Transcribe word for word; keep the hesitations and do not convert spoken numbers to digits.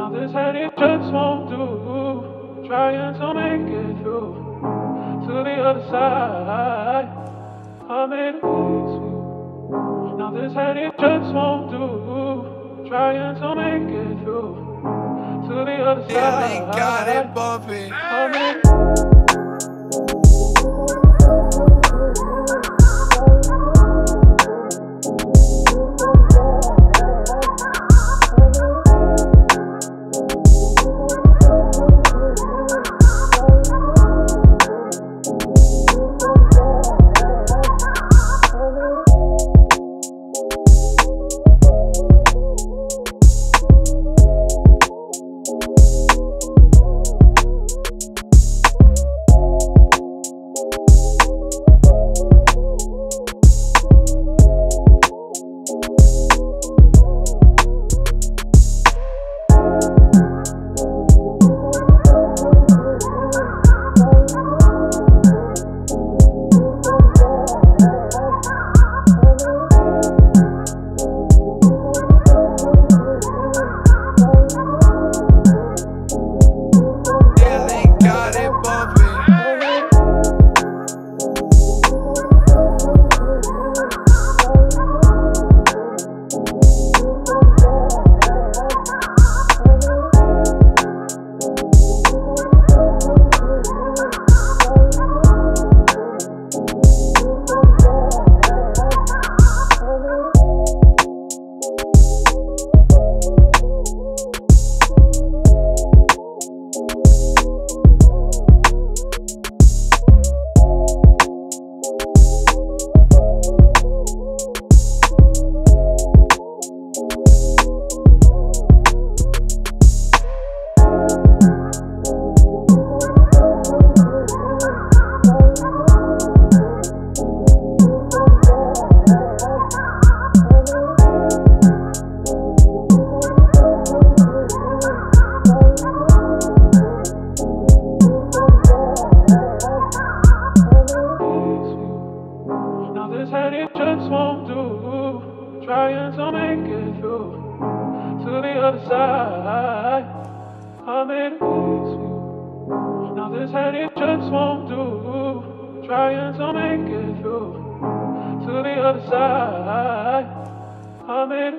Now this hand it just won't do. Trying to make it through to the other side. I made it easy. Now this hand it just won't do. Trying to make it through to the other side. Yeah, they got it bumping. I made it. This hand it just won't do. Trying to make it through to the other side. I made it easy. Now this hand it just won't do. Trying to make it through to the other side. I made it